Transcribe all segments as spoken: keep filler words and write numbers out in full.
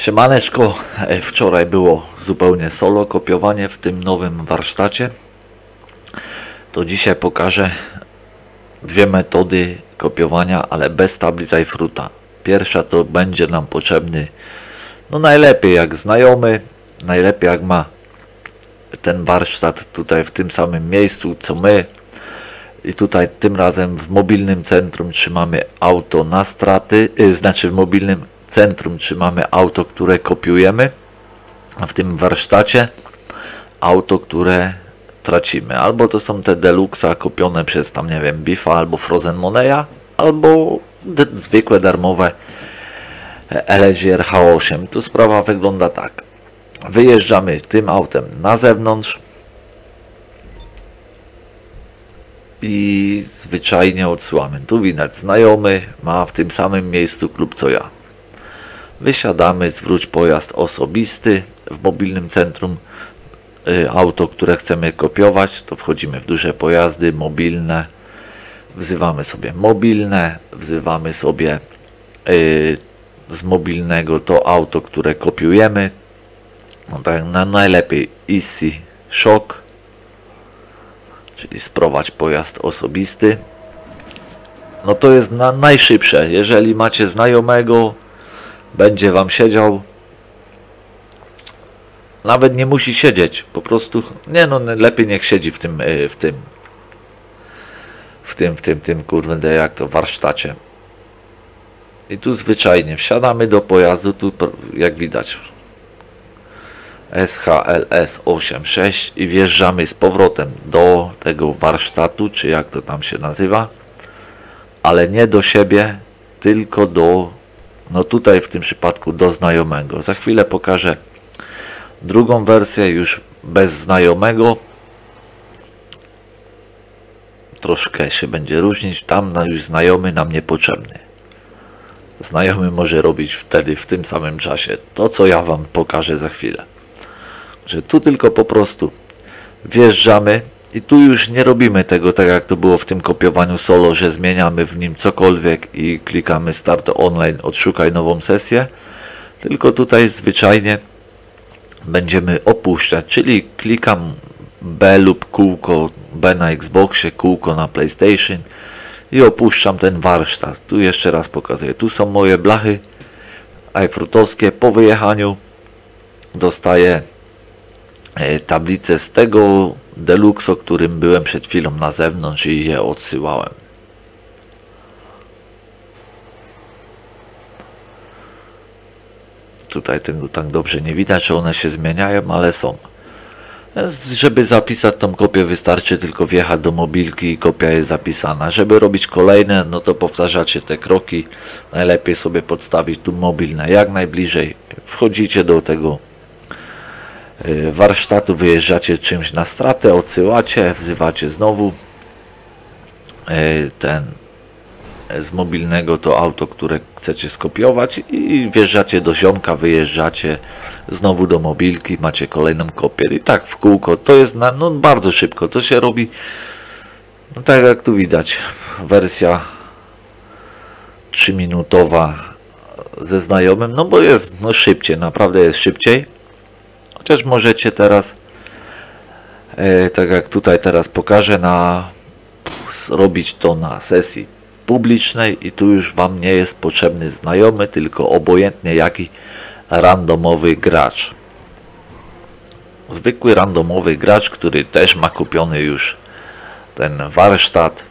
Siemaneczko, wczoraj było zupełnie solo kopiowanie w tym nowym warsztacie. To dzisiaj pokażę dwie metody kopiowania, ale bez tablic iFruita. Pierwsza to będzie nam potrzebny, no najlepiej jak znajomy, najlepiej jak ma ten warsztat tutaj w tym samym miejscu co my. I tutaj tym razem w mobilnym centrum trzymamy auto na straty, yy, znaczy w mobilnym centrum trzymamy auto, które kopiujemy, a w tym warsztacie auto, które tracimy. Albo to są te Deluxa kopione przez tam, nie wiem, Bifa albo Frozen Moneya, albo zwykłe darmowe L G R H osiem. Tu sprawa wygląda tak. Wyjeżdżamy tym autem na zewnątrz i zwyczajnie odsyłamy. Tu widać, znajomy ma w tym samym miejscu klub co ja. Wysiadamy, zwróć pojazd osobisty w mobilnym centrum. Y, auto, które chcemy kopiować, to wchodzimy w duże pojazdy mobilne. Wzywamy sobie mobilne, wzywamy sobie y, z mobilnego to auto, które kopiujemy. No tak, na najlepiej Easy Shock, czyli sprowadź pojazd osobisty. No to jest na najszybsze. Jeżeli macie znajomego, będzie wam siedział. Nawet nie musi siedzieć, po prostu nie, no lepiej niech siedzi w tym w tym w tym w tym tym kurde, jak to, warsztacie. I tu zwyczajnie wsiadamy do pojazdu, tu jak widać S H L S osiemdziesiąt sześć i wjeżdżamy z powrotem do tego warsztatu, czy jak to tam się nazywa, ale nie do siebie, tylko do, no tutaj w tym przypadku do znajomego. Za chwilę pokażę drugą wersję już bez znajomego. Troszkę się będzie różnić. Tam już znajomy nam niepotrzebny. Znajomy może robić wtedy w tym samym czasie to, co ja wam pokażę za chwilę. Że tu tylko po prostu wjeżdżamy i tu już nie robimy tego tak jak to było w tym kopiowaniu solo, że zmieniamy w nim cokolwiek i klikamy start online, odszukaj nową sesję, tylko tutaj zwyczajnie będziemy opuszczać, czyli klikam B lub kółko, B na Xboxie, kółko na PlayStation i opuszczam ten warsztat. Tu jeszcze raz pokazuję, tu są moje blachy iFruitowskie. Po wyjechaniu dostaję tablicę z tego Deluxe, o którym byłem przed chwilą na zewnątrz i je odsyłałem. Tutaj tego tak dobrze nie widać, że one się zmieniają, ale są. Żeby zapisać tą kopię, wystarczy tylko wjechać do mobilki i kopia jest zapisana. Żeby robić kolejne, no to powtarzacie te kroki. Najlepiej sobie podstawić tu mobilne jak najbliżej. Wchodzicie do tego warsztatu, wyjeżdżacie czymś na stratę, odsyłacie, wzywacie znowu ten z mobilnego to auto, które chcecie skopiować i wjeżdżacie do ziomka, wyjeżdżacie znowu do mobilki, macie kolejną kopię i tak w kółko. To jest na, no bardzo szybko, to się robi, no tak jak tu widać, wersja trzyminutowa ze znajomym, no bo jest no szybciej, naprawdę jest szybciej, chociaż możecie teraz e, tak jak tutaj teraz pokażę, na robić to na sesji publicznej i tu już wam nie jest potrzebny znajomy, tylko obojętnie jaki randomowy gracz. Zwykły randomowy gracz, który też ma kupiony już ten warsztat.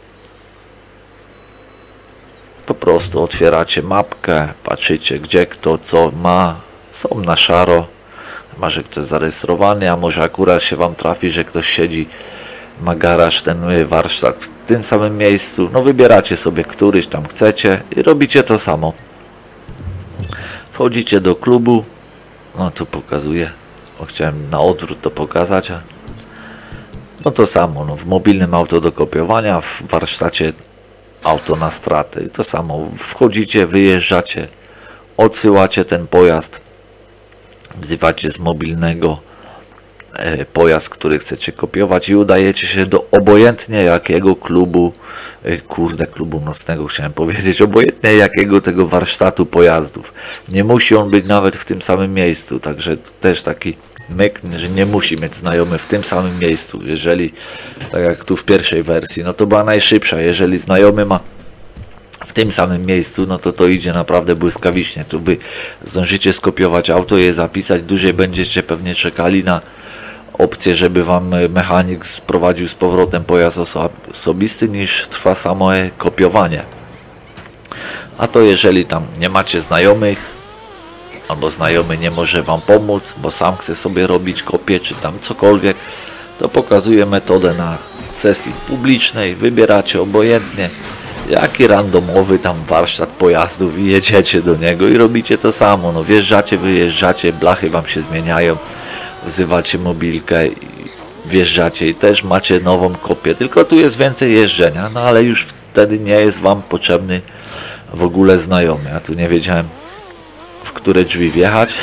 Po prostu otwieracie mapkę, patrzycie gdzie kto co ma, są na szaro, chyba że ktoś zarejestrowany, a może akurat się wam trafi, że ktoś siedzi, ma garaż, ten warsztat w tym samym miejscu. No wybieracie sobie któryś tam chcecie i robicie to samo. Wchodzicie do klubu, no tu pokazuję, o, chciałem na odwrót to pokazać, a no to samo, no w mobilnym auto do kopiowania, w warsztacie auto na straty, to samo, wchodzicie, wyjeżdżacie, odsyłacie ten pojazd, wzywacie z mobilnego pojazd, który chcecie kopiować i udajecie się do obojętnie jakiego klubu, kurde, klubu nocnego chciałem powiedzieć, obojętnie jakiego tego warsztatu pojazdów. Nie musi on być nawet w tym samym miejscu, także to też taki myk, że nie musi mieć znajomy w tym samym miejscu. Jeżeli, tak jak tu w pierwszej wersji, no to była najszybsza. Jeżeli znajomy ma w tym samym miejscu, no to to idzie naprawdę błyskawicznie. Tu wy zdążycie skopiować auto, je zapisać, dłużej będziecie pewnie czekali na opcję, żeby wam mechanik sprowadził z powrotem pojazd oso osobisty, niż trwa samo kopiowanie. A to jeżeli tam nie macie znajomych, albo znajomy nie może wam pomóc, bo sam chce sobie robić kopię, czy tam cokolwiek, to pokazuję metodę na sesji publicznej, wybieracie obojętnie jaki randomowy tam warsztat pojazdów i jedziecie do niego i robicie to samo. No wjeżdżacie, wyjeżdżacie, blachy wam się zmieniają, wzywacie mobilkę i wjeżdżacie i też macie nową kopię, tylko tu jest więcej jeżdżenia, no ale już wtedy nie jest wam potrzebny w ogóle znajomy. Ja tu nie wiedziałem, w które drzwi wjechać.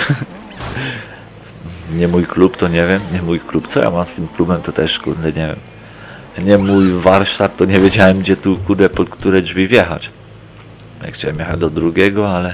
Nie mój klub, to nie wiem, nie mój klub, co ja mam z tym klubem, to też kurde nie wiem. Nie mój warsztat, to nie wiedziałem, gdzie tu kurde pod które drzwi wjechać. Ja chciałem jechać do drugiego, ale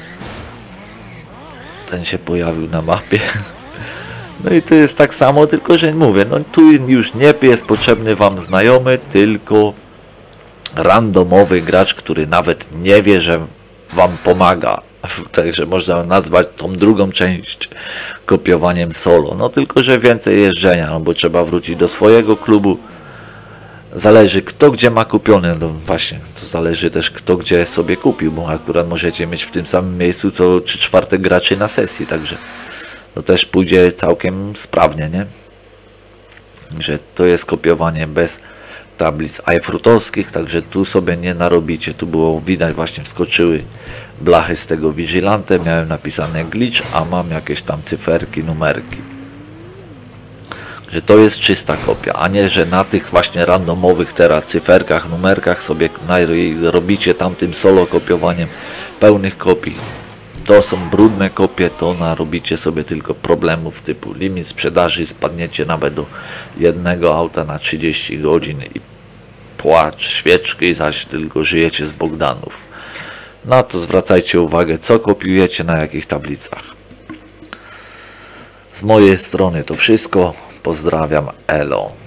ten się pojawił na mapie. No i to jest tak samo, tylko że mówię, no tu już nie jest potrzebny wam znajomy, tylko randomowy gracz, który nawet nie wie, że wam pomaga. Także można nazwać tą drugą część kopiowaniem solo. No tylko że więcej jeżdżenia, no bo trzeba wrócić do swojego klubu. Zależy kto gdzie ma kupiony, no właśnie, to zależy też kto gdzie sobie kupił, bo akurat możecie mieć w tym samym miejscu co trzy czwarte graczy na sesji, także to też pójdzie całkiem sprawnie, nie? Że to jest kopiowanie bez tablic iFruitowskich, także tu sobie nie narobicie. Tu było widać, właśnie wskoczyły blachy z tego Vigilante, miałem napisane glitch, a mam jakieś tam cyferki, numerki. Że to jest czysta kopia, a nie, że na tych właśnie randomowych teraz cyferkach, numerkach sobie robicie tamtym solo kopiowaniem pełnych kopii. To są brudne kopie, to narobicie sobie tylko problemów typu limit sprzedaży, spadniecie nawet do jednego auta na trzydzieści godzin i płacz, świeczki, zaś tylko żyjecie z Bogdanów. Na to zwracajcie uwagę, co kopiujecie, na jakich tablicach. Z mojej strony to wszystko. Pozdrawiam, elo.